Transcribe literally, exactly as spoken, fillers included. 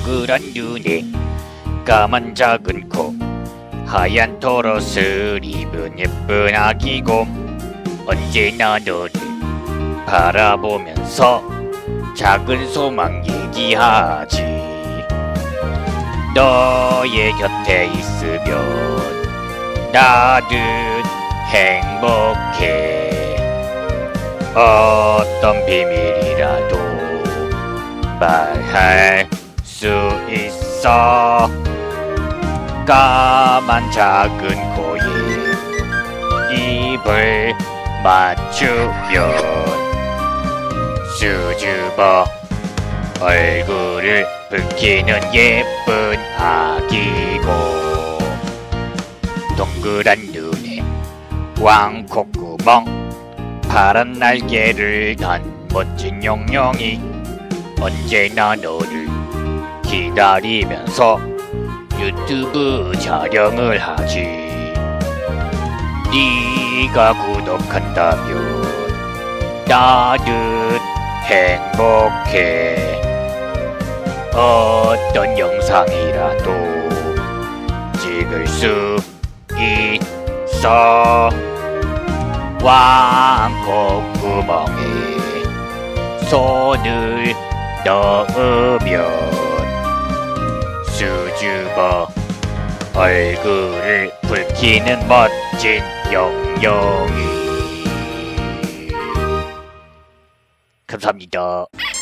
동그란 눈에 까만 작은 코, 하얀 털옷을 입은 예쁜 아기곰. 언제나 너를 바라보면서 작은 소망 얘기하지. 너의 곁에 있으면 나는 행복해. 어떤 비밀이라도 말할 수 있어. 까만 작은 코에 입을 맞추면 수줍어 얼굴을 붉히는 예쁜 아기고, 동그란 눈에 왕 콧구멍, 파란 날개를 단 멋진 용룡이. 언제나 너를 기다리면서 유튜브 촬영을 하지. 네가 구독한다면 나는 행복해. 어떤 영상이라도 찍을 수 있어. 왕 콧구멍에 손을 넣으면 수줍어 얼굴을 붉히는 멋진 용룡이. 감사합니다.